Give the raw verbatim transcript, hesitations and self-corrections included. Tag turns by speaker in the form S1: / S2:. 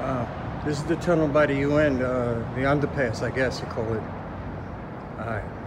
S1: Uh, this is the tunnel by the U N, uh, the underpass, I guess you call it. All right.